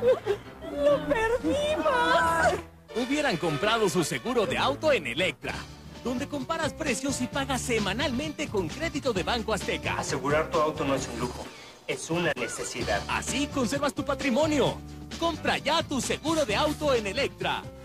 ¡Lo perdimos! Hubieran comprado su seguro de auto en Electra, donde comparas precios y pagas semanalmente con crédito de Banco Azteca. Asegurar tu auto no es un lujo, es una necesidad. Así conservas tu patrimonio. Compra ya tu seguro de auto en Electra.